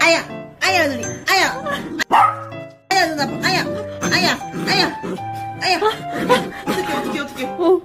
아야, 아야, 누리, 아야. 아야, 누나, 아야, 아야, 아야, 아야. 어떡해.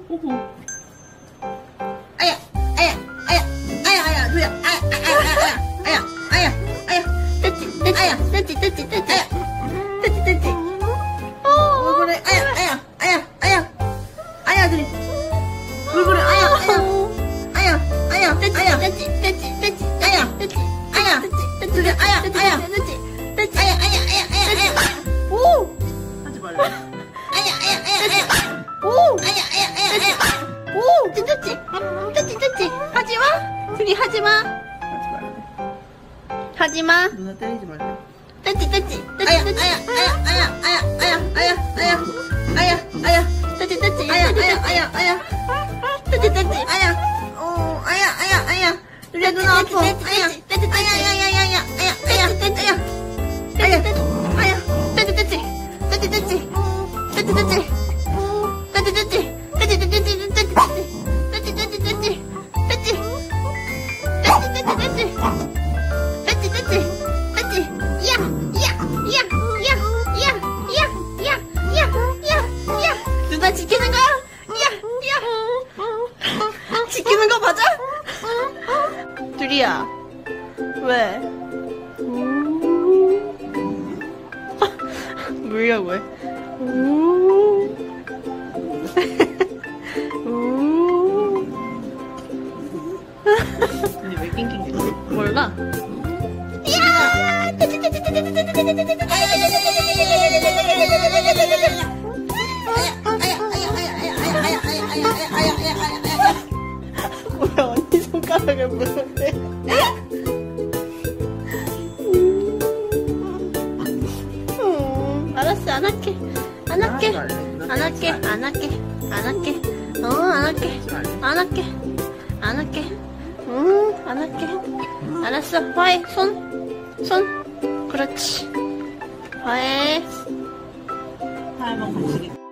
아야, 아야, 아야, 아야, 아야, 누야, 아야, 아야, 아야, 아야, 됐지, 됐지, 아야, 됐지, 됐지, 됐지, 아야, 됐지, 됐지. 왜 그래, 아야, 아야, 아야, 아야, 아야, 누리. 왜 그래, 아야, 아야, 아야, 아야, 됐지, 아야. 됐지, 됐지, 됐지, 아야, 됐지. 아야, 됐지. 누리, 아야, 아야, 됐지. 됐지. 아야, 아야, 아야, 아야, 아야. 오! 하지 말래. 아야, 아야, 아야, 아야. 오! 아야, 아야, 아야, 아야. 오! 됐지. 됐지. 됐지. 하지마. 둘이 하지마. 하지 말래. 하지마. 누나 때리지 말래. 됐지. 됐지. 아야, 됐지. 아야, 아야, 아야, 아야, 아야, 아야, 아야, 아야, 됐지. 됐지. 아야, 아야, 아야, 아야, 됐지. 됐지. 아야, 아야, 아야, 아야. 우리 누나 아파. 아야, 아야, 됐지. 아야, 아야, 아야, 아야, 아야, 됐지. 아야, 아야, 아야. 됐지. 됐지. 됐지. 됐지. 됐지. 됐지. 됐지. 됐지. 됐지. 됐지. 누나 지키는 거야? 지키는 거 맞아? 둘이야. 왜? 물려고 해. 근데 왜 낑낑대? 몰라. 뭐야, 언니 손가락을 무는데? 알았어, 안 할게. 안 할게. 안 할게. 안 할게. 안 할게. 안 할게. 안 할게. 안 할게. 안 할게. 알았어. 화해. 손. 그렇지. 화해. 다음은 같이.